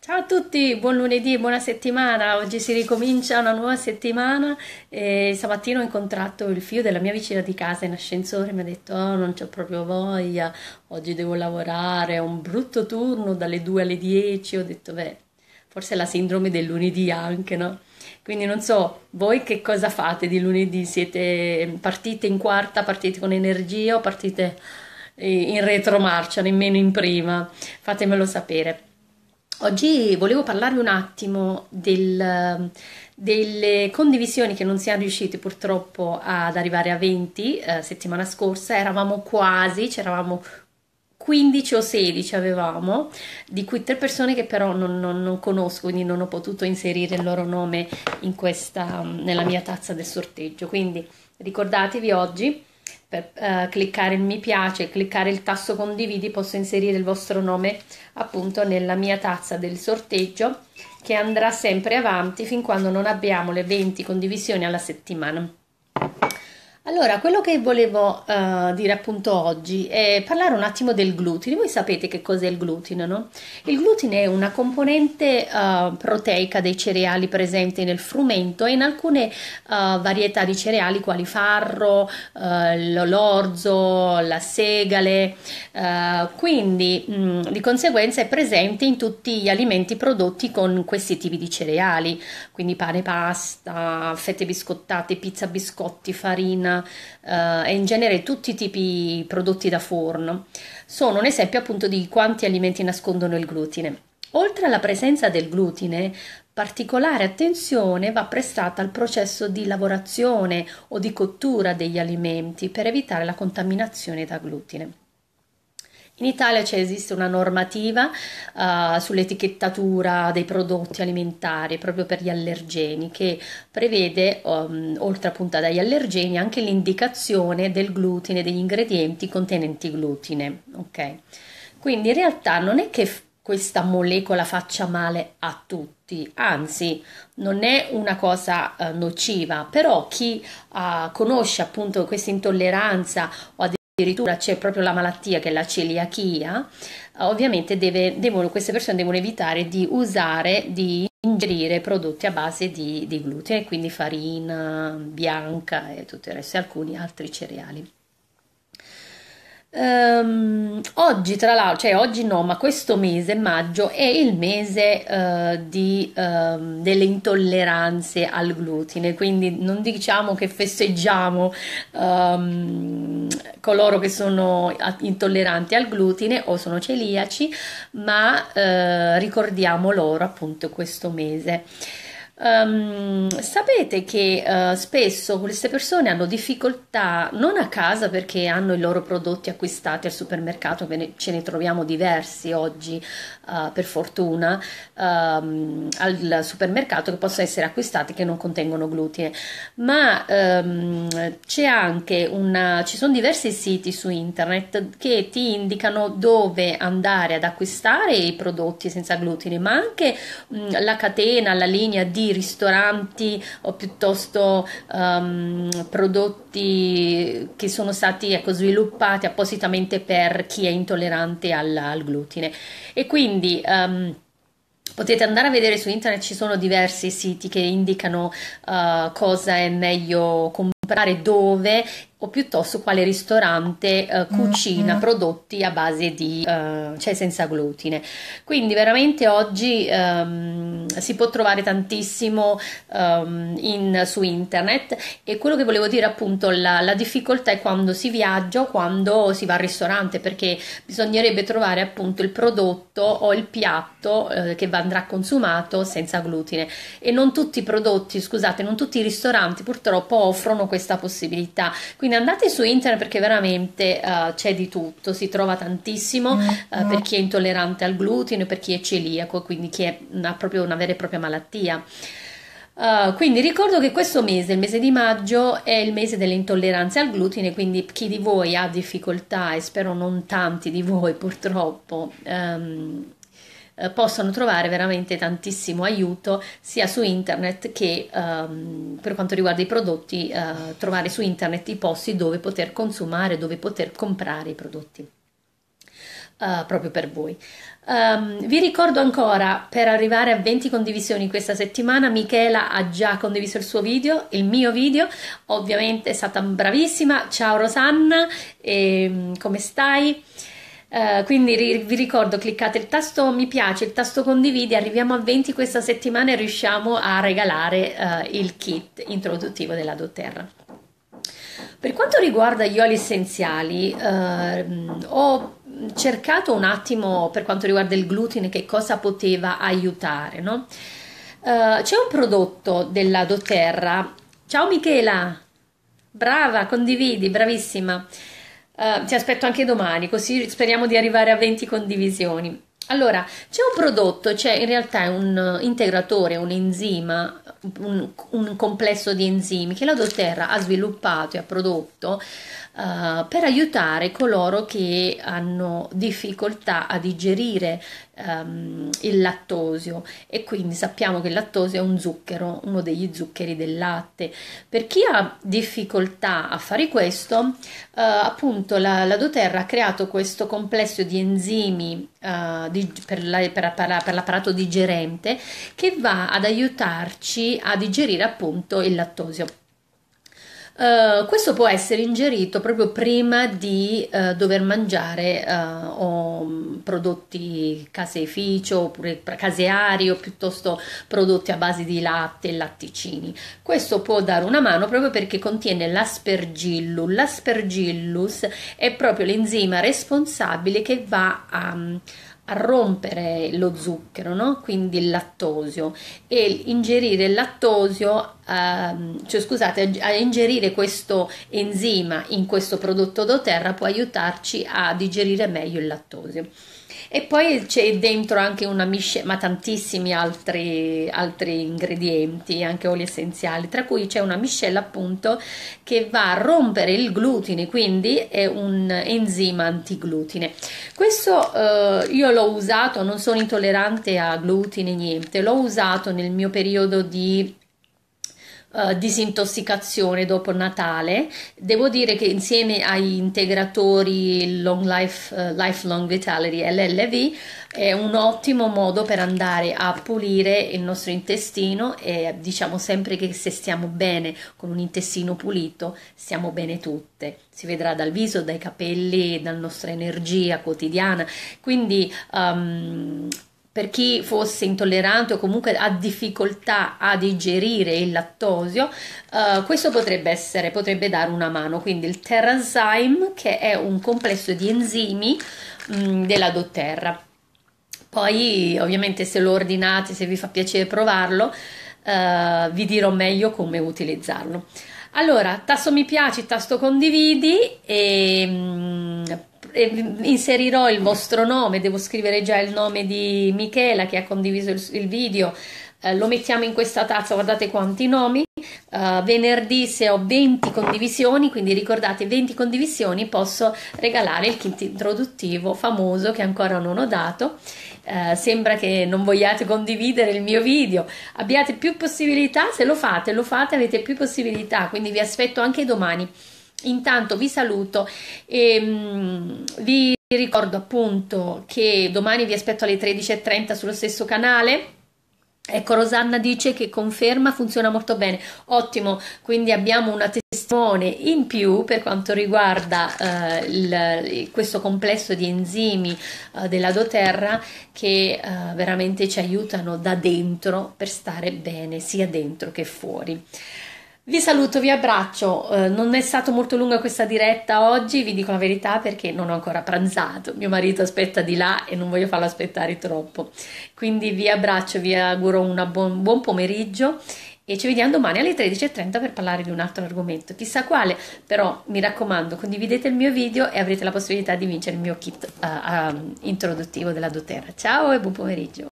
Ciao a tutti, buon lunedì, buona settimana. Oggi si ricomincia una nuova settimana e stamattina ho incontrato il figlio della mia vicina di casa in ascensore, mi ha detto: "Oh, non c'ho proprio voglia, oggi devo lavorare, ho un brutto turno dalle 2 alle 10". Ho detto: "Beh, forse è la sindrome del lunedì anche, no?". Quindi non so, voi che cosa fate di lunedì? Partite in quarta, partite con energia o partite in retromarcia, nemmeno in prima? Fatemelo sapere. Oggi volevo parlarvi un attimo delle condivisioni che non siamo riusciti purtroppo ad arrivare a 20 settimana scorsa, eravamo quasi, c'eravamo 15 o 16 avevamo, di cui 3 persone che però non conosco, quindi non ho potuto inserire il loro nome nella mia tazza del sorteggio. Quindi ricordatevi oggi per cliccare il mi piace, cliccare il tasto condividi, posso inserire il vostro nome appunto nella mia tazza del sorteggio che andrà sempre avanti fin quando non abbiamo le 20 condivisioni alla settimana. Allora, quello che volevo dire appunto oggi è parlare un attimo del glutine. Voi sapete che cos'è il glutine, no? Il glutine è una componente proteica dei cereali presenti nel frumento e in alcune varietà di cereali quali farro, l'orzo, la segale, quindi di conseguenza è presente in tutti gli alimenti prodotti con questi tipi di cereali, quindi pane, pasta, fette biscottate, pizza, biscotti, farina e in genere tutti i tipi prodotti da forno. Sono un esempio appunto di quanti alimenti nascondono il glutine. Oltre alla presenza del glutine, particolare attenzione va prestata al processo di lavorazione o di cottura degli alimenti per evitare la contaminazione da glutine. In Italia esiste una normativa sull'etichettatura dei prodotti alimentari proprio per gli allergeni che prevede, oltre appunto dagli allergeni, anche l'indicazione del glutine, degli ingredienti contenenti glutine. Ok? Quindi in realtà non è che questa molecola faccia male a tutti, anzi non è una cosa nociva, però chi conosce appunto questa intolleranza o addirittura c'è proprio la malattia che è la celiachia, ovviamente queste persone devono evitare di usare, di ingerire prodotti a base di glutine, quindi farina bianca e tutto il resto e alcuni altri cereali. Oggi, tra l'altro, cioè oggi no, ma questo mese, maggio, è il mese delle intolleranze al glutine, quindi non diciamo che festeggiamo coloro che sono intolleranti al glutine o sono celiaci, ma ricordiamo loro appunto questo mese. Sapete che spesso queste persone hanno difficoltà non a casa perché hanno i loro prodotti acquistati al supermercato, ce ne troviamo diversi oggi, per fortuna, al supermercato che possono essere acquistati che non contengono glutine, ma ci sono diversi siti su internet che ti indicano dove andare ad acquistare i prodotti senza glutine, ma anche la catena, la linea di ristoranti o piuttosto prodotti che sono stati ecco, sviluppati appositamente per chi è intollerante al glutine e quindi potete andare a vedere su internet, ci sono diversi siti che indicano cosa è meglio comprare dove o piuttosto quale ristorante cucina prodotti a base cioè senza glutine. Quindi veramente oggi si può trovare tantissimo su internet e quello che volevo dire appunto la difficoltà è quando si viaggia o quando si va al ristorante perché bisognerebbe trovare appunto il prodotto o il piatto che andrà consumato senza glutine e non tutti i prodotti, scusate, non tutti i ristoranti purtroppo offrono questa possibilità. Quindi andate su internet perché veramente c'è di tutto, si trova tantissimo per chi è intollerante al glutine, per chi è celiaco, quindi ha proprio una vera e propria malattia. Quindi ricordo che questo mese, il mese di maggio, è il mese delle intolleranze al glutine, quindi chi di voi ha difficoltà, e spero non tanti di voi purtroppo, possono trovare veramente tantissimo aiuto sia su internet che per quanto riguarda i prodotti, trovare su internet i posti dove poter consumare, dove poter comprare i prodotti. proprio per voi. Vi ricordo ancora, per arrivare a 20 condivisioni questa settimana, Michela ha già condiviso il suo video, il mio video, ovviamente è stata bravissima. Ciao Rosanna, come stai? Quindi vi ricordo, cliccate il tasto mi piace, il tasto condividi, arriviamo a 20 questa settimana e riusciamo a regalare il kit introduttivo della doTERRA. Per quanto riguarda gli oli essenziali, ho cercato un attimo per quanto riguarda il glutine che cosa poteva aiutare, no? C'è un prodotto della doTERRA. Ciao Michela, brava, condividi, bravissima. Ti aspetto anche domani, così speriamo di arrivare a 20 condivisioni. Allora, c'è un prodotto, c'è in realtà un integratore, un enzima, un complesso di enzimi che la doTERRA ha sviluppato e ha prodotto per aiutare coloro che hanno difficoltà a digerire il lattosio, e quindi sappiamo che il lattosio è un zucchero, uno degli zuccheri del latte. Per chi ha difficoltà a fare questo, appunto la doTERRA ha creato questo complesso di enzimi per l'apparato digerente che va ad aiutarci a digerire appunto il lattosio. Questo può essere ingerito proprio prima di dover mangiare prodotti caseificio oppure caseari, o piuttosto prodotti a base di latte e latticini. Questo può dare una mano proprio perché contiene l'aspergillus. L'aspergillus è proprio l'enzima responsabile che va a rompere lo zucchero, no? Quindi il lattosio, e ingerire il lattosio, cioè scusate, a ingerire questo enzima in questo prodotto doTERRA può aiutarci a digerire meglio il lattosio. E poi c'è dentro anche una miscela, ma tantissimi altri ingredienti, anche oli essenziali, tra cui c'è una miscela appunto che va a rompere il glutine, quindi è un enzima antiglutine. Questo io l'ho usato, non sono intollerante a glutine, niente, l'ho usato nel mio periodo di disintossicazione dopo Natale. Devo dire che insieme ai integratori Lifelong Vitality LLV è un ottimo modo per andare a pulire il nostro intestino, e diciamo sempre che se stiamo bene con un intestino pulito stiamo bene tutte, si vedrà dal viso, dai capelli, dalla nostra energia quotidiana. Quindi per chi fosse intollerante o comunque ha difficoltà a digerire il lattosio, questo potrebbe dare una mano. Quindi il Terrazyme, che è un complesso di enzimi della doTERRA. Poi ovviamente se lo ordinate, se vi fa piacere provarlo, vi dirò meglio come utilizzarlo. Allora, tasto mi piace, tasto condividi, e inserirò il vostro nome. Devo scrivere già il nome di Michela che ha condiviso il video, lo mettiamo in questa tazza. Guardate quanti nomi. Venerdì, se ho 20 condivisioni, quindi ricordate 20 condivisioni, posso regalare il kit introduttivo famoso che ancora non ho dato. Sembra che non vogliate condividere il mio video, abbiate più possibilità. Se lo fate avete più possibilità, quindi vi aspetto anche domani. Intanto vi saluto e vi ricordo appunto che domani vi aspetto alle 13:30 sullo stesso canale. Ecco, Rosanna dice che conferma, funziona molto bene, ottimo, quindi abbiamo una testimone in più per quanto riguarda questo complesso di enzimi della doTERRA che veramente ci aiutano da dentro per stare bene sia dentro che fuori. Vi saluto, vi abbraccio, non è stato molto lunga questa diretta oggi, vi dico la verità, perché non ho ancora pranzato, mio marito aspetta di là e non voglio farlo aspettare troppo, quindi vi abbraccio, vi auguro un buon pomeriggio e ci vediamo domani alle 13:30 per parlare di un altro argomento, chissà quale, però mi raccomando, condividete il mio video e avrete la possibilità di vincere il mio kit introduttivo della doTERRA. Ciao e buon pomeriggio!